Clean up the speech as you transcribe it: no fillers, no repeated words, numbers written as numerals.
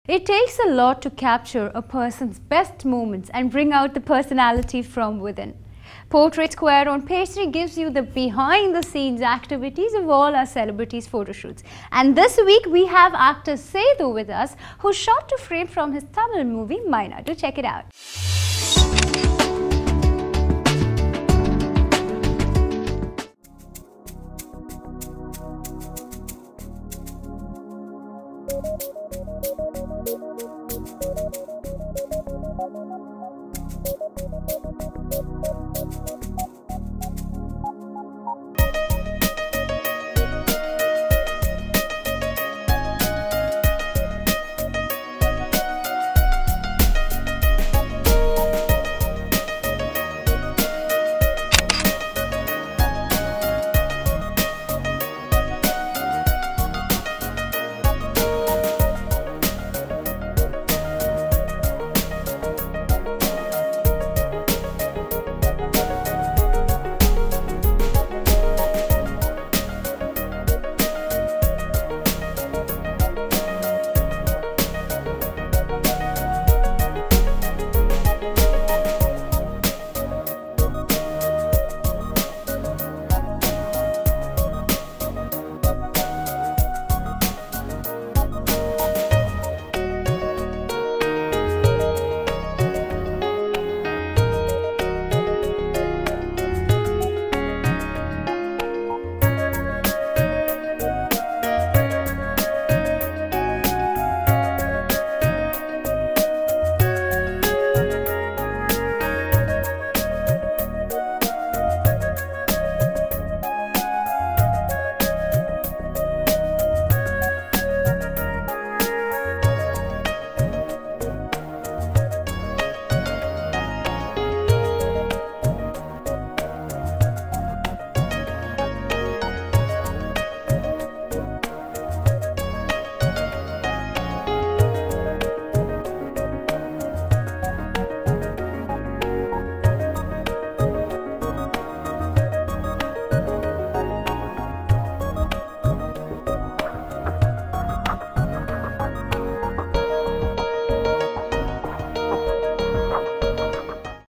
It takes a lot to capture a person's best moments and bring out the personality from within. Portrait Square on page 3 gives you the behind-the-scenes activities of all our celebrities' photo shoots. And this week we have actor Sethu with us, who shot to frame from his Tamil movie Maina. Do check it out.